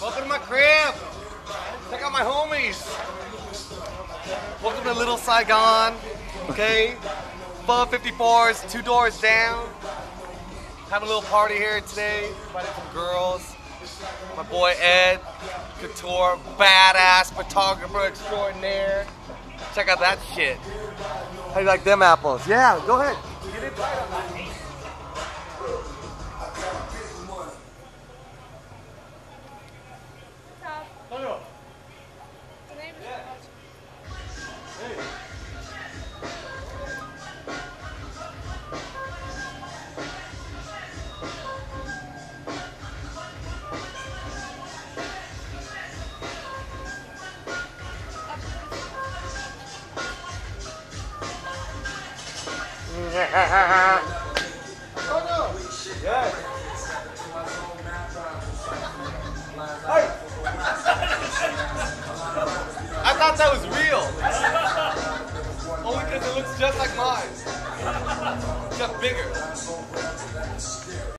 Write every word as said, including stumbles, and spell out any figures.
Welcome to my crib. Check out my homies. Welcome to Little Saigon. Okay? Pub fifty-fours, two doors down. Having a little party here today. Invited some girls. My boy Ed Couture, badass photographer extraordinaire. Check out that shit. How you like them apples? Yeah, go ahead. Get inside on that. Hello. The name is yeah. Hey. Oh no! Yes. Hey. I thought that was real. Only because it looks just like mine. Just bigger.